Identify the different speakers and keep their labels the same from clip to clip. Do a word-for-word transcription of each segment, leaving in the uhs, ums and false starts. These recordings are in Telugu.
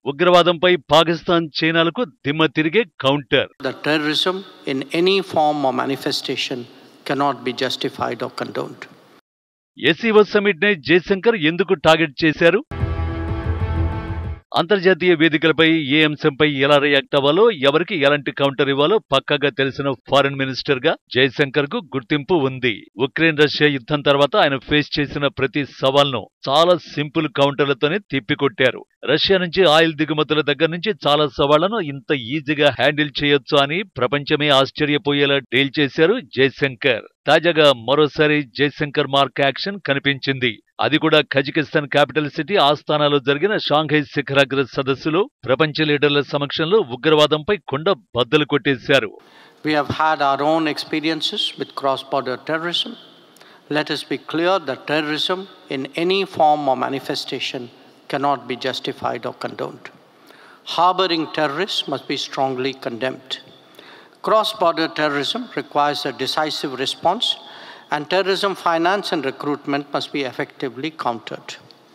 Speaker 1: ఉగ్రవాదంపై పాకిస్తాన్ చైనాలకు దిమ్మ తిరిగే counter.
Speaker 2: The terrorism in any form or manifestation cannot be justified or condoned.
Speaker 1: SCO summit ని జయశంకర్ ఎందుకు టార్గెట్ చేశారు? అంతర్జాతీయ వేదికలపై ఏ అంశంపై ఎలా రియాక్ట్ అవ్వాలో, ఎవరికి ఎలాంటి కౌంటర్ ఇవ్వాలో పక్కాగా తెలిసిన ఫారెన్ మినిస్టర్ గా జయశంకర్ కు గుర్తింపు ఉంది. ఉక్రెయిన్ రష్యా యుద్ధం తర్వాత ఆయన ఫేస్ చేసిన ప్రతి సవాల్ను చాలా సింపుల్ కౌంటర్లతోనే తిప్పికొట్టారు. రష్యా నుంచి ఆయిల్ దిగుమతుల దగ్గర నుంచి చాలా సవాళ్లను ఇంత ఈజీగా హ్యాండిల్ చేయొచ్చు అని ప్రపంచమే ఆశ్చర్యపోయేలా డీల్ చేశారు జయశంకర్. తాజాగా మరోసారి జయశంకర్ మార్క్ యాక్షన్ కనిపించింది. అది కూడా కజకిస్తాన్ క్యాపిటల్ సిటీ ఆస్థానాలో జరిగిన షాంఘై శిఖరాగ్ర సదస్సులో ప్రపంచ లీడర్ల సమక్షంలో ఉగ్రవాదంపై కొండ బద్దలు కొట్టేశారు.
Speaker 2: We have had our own experiences with cross-border terrorism. Let us be clear that terrorism in any form or manifestation cannot be justified or condoned. Harboring terrorists must be strongly condemned. Cross-border terrorism requires a decisive response, and terrorism finance and recruitment must be effectively countered.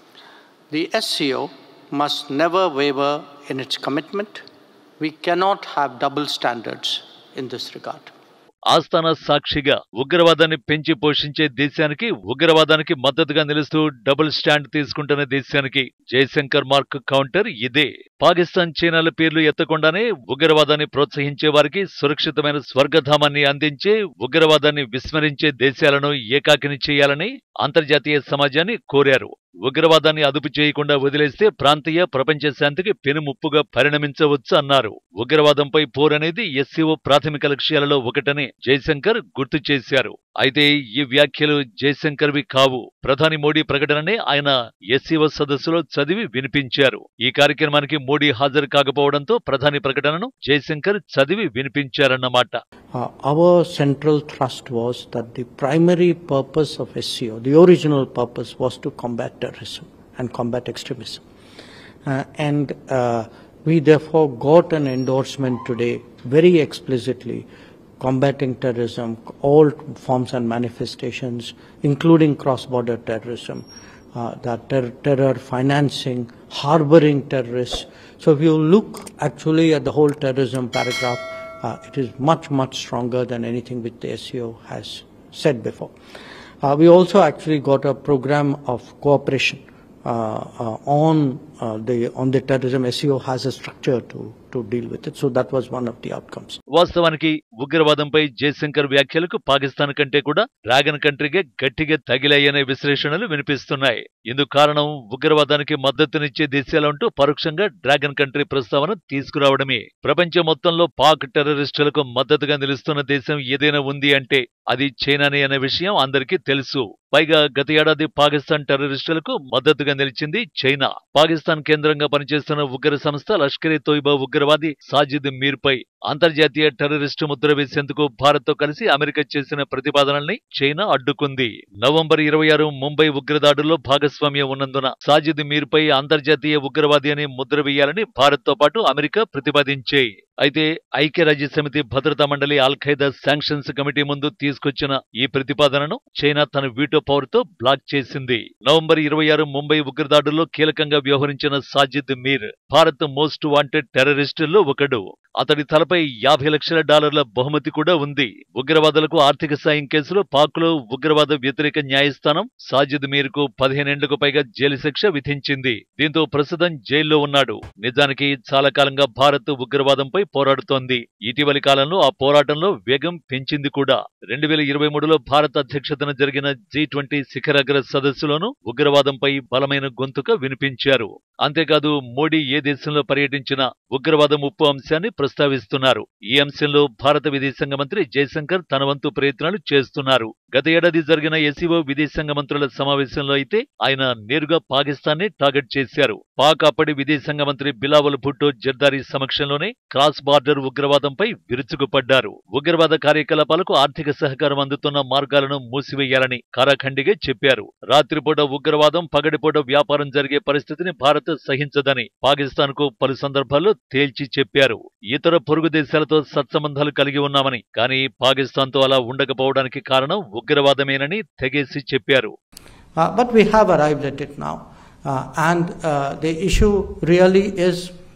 Speaker 2: The S C O must never waver in its commitment. We cannot have double standards in this regard.
Speaker 1: ఆస్థాన సాక్షిగా ఉగ్రవాదాన్ని పెంచి పోషించే దేశానికి, ఉగ్రవాదానికి మద్దతుగా నిలుస్తూ డబుల్ స్టాండ్ తీసుకుంటున్న దేశానికి జయశంకర్ మార్క్ కౌంటర్ ఇదే. పాకిస్తాన్ చైనాల పేర్లు ఎత్తకుండానే ఉగ్రవాదాన్ని ప్రోత్సహించే వారికి సురక్షితమైన స్వర్గధామాన్ని అందించే, ఉగ్రవాదాన్ని విస్మరించే దేశాలను ఏకాకిని చేయాలని అంతర్జాతీయ సమాజాన్ని కోరారు. ఉగ్రవాదాన్ని అదుపు చేయకుండా వదిలేస్తే ప్రాంతీయ, ప్రపంచ శాంతికి పెనుముప్పుగా పరిణమించవచ్చు అన్నారు. ఉగ్రవాదంపై పోరనేది ఎస్సీఓ ప్రాథమిక లక్ష్యాలలో ఒకటని జయశంకర్ గుర్తు చేశారు. అయితే ఈ వ్యాఖ్యలు జయశంకర్వి కావు. ప్రధాని మోడీ ప్రకటననే ఆయన ఎస్సీఓ సదస్సులో చదివి వినిపించారు. ఈ కార్యక్రమానికి మోడీ హాజరు కాకపోవడంతో ప్రధాని ప్రకటనను జయశంకర్ చదివి వినిపించారన్నమాట.
Speaker 2: Uh, our central thrust was that the primary purpose of S C O, the original purpose, was to combat terrorism and combat extremism. Uh, and uh, we therefore got an endorsement today very explicitly combating terrorism, all forms and manifestations, including cross-border terrorism, uh, that ter- terror financing, harboring terrorists. So if you look actually at the whole terrorism paragraph, uh, it is much, much stronger than anything which the S C O has said before. Uh, we also actually got a program of cooperation uh, uh, on uh, the on the terrorism. S C O has a structure to to deal with it. So that was one of the outcomes.
Speaker 1: వాస్తవానికి ఉగ్రవాదంపై జయశంకర్ వ్యాఖ్యలకు పాకిస్తాన్ కంటే కూడా డ్రాగన్ కంట్రీగా గట్టిగా తగిలాయనే విశ్లేషణలు వినిపిస్తున్నాయి. ఇందుకు కారణం ఉగ్రవాదానికి మద్దతునిచ్చే దేశాలంటూ పరోక్షంగా డ్రాగన్ కంట్రీ ప్రస్తావన తీసుకురావడమే. ప్రపంచం మొత్తంలో పాక్ టెర్రరిస్టులకు మద్దతుగా నిలుస్తున్న దేశం ఏదైనా ఉంది అంటే అది చైనానే అనే విషయం అందరికీ తెలుసు. పైగా గత ఏడాది పాకిస్తాన్ టెర్రరిస్టులకు మద్దతుగా నిలిచింది చైనా. పాకిస్తాన్ కేంద్రంగా పనిచేస్తున్న ఉగ్ర సంస్థ లష్కర్ ఎ తోయిబా ఉగ్రవాది సాజిద్ మీర్ పై అంతర్జాతీయ టెర్రరిస్టు ముద్ర వేసేందుకు భారత్ తో కలిసి అమెరికా చేసిన ప్రతిపాదనల్ని చైనా అడ్డుకుంది. నవంబర్ ఇరవై ఆరు ముంబై ఉగ్రదాడుల్లో భాగస్వామ్యం ఉన్నందున సాజిద్ మీర్ పై అంతర్జాతీయ ఉగ్రవాది అని ముద్ర వేయాలని భారత్ తో పాటు అమెరికా ప్రతిపాదించాయి. అయితే ఐక్యరాజ్య సమితి భద్రతా మండలి అల్ ఖైదా శాంక్షన్స్ కమిటీ ముందు తీసుకొచ్చిన ఈ ప్రతిపాదనను చైనా తన వీటో పవర్ తో బ్లాక్ చేసింది. నవంబర్ ఇరవై ఆరు ముంబై ఉగ్రదాడుల్లో కీలకంగా వ్యవహరించిన సాజిద్ మీర్ భారత్ మోస్ట్ వాంటెడ్ టెర్రరిస్టుల్లో ఒకడు. అతడి తలపై యాభై లక్షల డాలర్ల బహుమతి కూడా ఉంది. ఉగ్రవాదులకు ఆర్థిక సాయం కేసులో పాక్లో ఉగ్రవాద వ్యతిరేక న్యాయస్థానం సాజిద్ మీర్ కు పదిహేనేండ్లకు పైగా జైలు శిక్ష విధించింది. దీంతో ప్రస్తుతం జైల్లో ఉన్నాడు. నిజానికి చాలా కాలంగా భారత్ ఉగ్రవాదంపై పోరాడుతోంది. ఇటీవలి కాలంలో ఆ పోరాటంలో వేగం పెంచింది కూడా. రెండు వేల ఇరవై మూడులో భారత్ అధ్యక్షతన జరిగిన జీ ట్వంటీ శిఖరాగ్ర సదస్సులోనూ ఉగ్రవాదంపై బలమైన గొంతుక వినిపించారు. అంతేకాదు మోడీ ఏ దేశంలో పర్యటించినా ఉగ్రవాద ముప్పు అంశాన్ని ప్రస్తావిస్తున్నారు. ఈ అంశంలో భారత విదేశాంగ మంత్రి జయశంకర్ తన వంతు ప్రయత్నాలు చేస్తున్నారు. గత ఏడాది జరిగిన ఎస్సీఓ విదేశాంగ మంత్రుల సమావేశంలో అయితే ఆయన నేరుగా పాకిస్తాన్ ని టార్గెట్ చేశారు. పాక్ అప్పటి విదేశాంగ మంత్రి బిలావల్ భుట్టో జర్దారీ సమక్షంలోనే క్రాస్ బార్డర్ ఉగ్రవాదంపై విరుచుకుపడ్డారు. ఉగ్రవాద కార్యకలాపాలకు ఆర్థిక సహకారం అందుతున్న మార్గాలను మూసివేయాలని ఖరాఖండిగా చెప్పారు. రాత్రిపూట ఉగ్రవాదం, పగటిపూట వ్యాపారం జరిగే పరిస్థితిని భారత్ సహించదని పాకిస్తాన్ కు పలు సందర్భాల్లో తేల్చి చెప్పారు. ఇతర పొరుగు దేశాలతో సత్సంబంధాలు కలిగి ఉన్నామని, కానీ పాకిస్తాన్ తో అలా ఉండకపోవడానికి కారణం ఉగ్రవాదమేనని తెగేసి చెప్పారు.
Speaker 2: Uh, but we have arrived at it now. Uh, and uh, the issue really is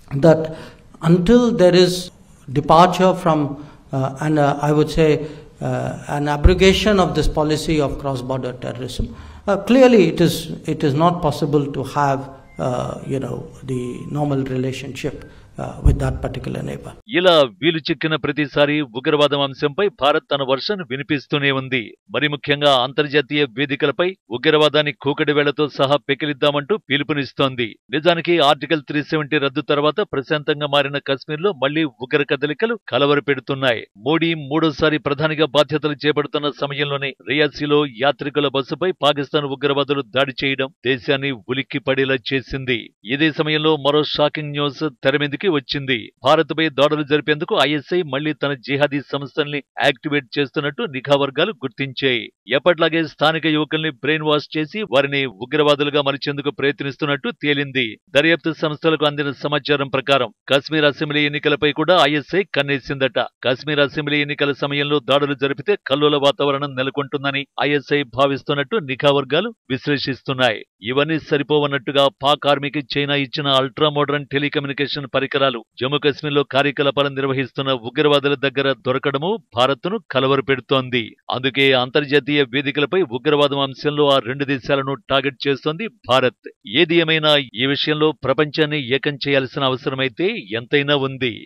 Speaker 2: that until there is departure from uh, and uh, I would say uh, an abrogation of this policy of cross-border terrorism, uh, clearly it is it is not possible to have uh, you know the normal relationship uh, with that particular neighbor.
Speaker 1: ఇలా వీలు చిక్కిన ప్రతిసారి ఉగ్రవాదం అంశంపై భారత్ తన వర్షన్ వినిపిస్తూనే ఉంది. మరి ముఖ్యంగా అంతర్జాతీయ వేదికలపై ఉగ్రవాదాన్ని కూకటి వేళ్లతో సహా పెకిలిద్దామంటూ పిలుపునిస్తోంది. నిజానికి ఆర్టికల్ త్రీ సెవెంటీ రద్దు తర్వాత ప్రశాంతంగా మారిన కశ్మీర్లో మళ్లీ ఉగ్ర కదలికలు కలవరపెడుతున్నాయి. మోడీ మూడోసారి ప్రధానిగా బాధ్యతలు చేపడుతున్న సమయంలోనే రియాసీలో యాత్రికుల బస్సుపై పాకిస్తాన్ ఉగ్రవాదులు దాడి చేయడం దేశాన్ని ఉలిక్కి పడేలా చేసింది. ఇదే సమయంలో మరో షాకింగ్ న్యూస్ తెరమీదికి వచ్చింది. భారత్పై దాడులు జరిపేందుకు ఐఎస్ఐ మళ్లీ తన జిహాదీ సంస్థల్ని యాక్టివేట్ చేస్తున్నట్టు నిఘా వర్గాలు గుర్తించాయి. ఎప్పట్లాగే స్థానిక యువకుల్ని బ్రెయిన్ వాష్ చేసి వారిని ఉగ్రవాదులుగా మలిచేందుకు ప్రయత్నిస్తున్నట్టు తేలింది. దర్యాప్తు సంస్థలకు అందిన సమాచారం ప్రకారం కశ్మీర్ అసెంబ్లీ ఎన్నికలపై కూడా ఐఎస్ఐ కన్నేసిందట. కశ్మీర్ అసెంబ్లీ ఎన్నికల సమయంలో దాడులు జరిపితే కల్లోల వాతావరణం నెలకొంటుందని ఐఎస్ఐ భావిస్తున్నట్టు నిఘా వర్గాలు విశ్లేషిస్తున్నాయి. ఇవన్నీ సరిపోవన్నట్టుగా పాక్ ఆర్మీకి చైనా ఇచ్చిన అల్ట్రా మోడర్న్ టెలికమ్యూనికేషన్ పరికరాలు జమ్మూ కశ్మీర్లో కార్యకలాపాలు నిర్వహిస్తున్న ఉగ్రవాదుల దగ్గర దొరకడము భారత్ను కలవరపెడుతోంది. అందుకే అంతర్జాతీయ వేదికలపై ఉగ్రవాదం అంశంలో ఆ రెండు దేశాలను టార్గెట్ చేస్తోంది భారత్. ఏది ఏమైనా ఈ విషయంలో ప్రపంచాన్ని ఏకం చేయాల్సిన అవసరమైతే ఎంతైనా ఉంది.